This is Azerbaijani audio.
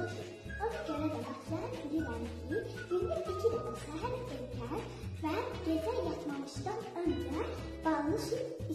olur. Ona görə də mən bilirəm ki, gündə 2 dəfə səhər erkən və gecə yatmamışdan öncə balını süt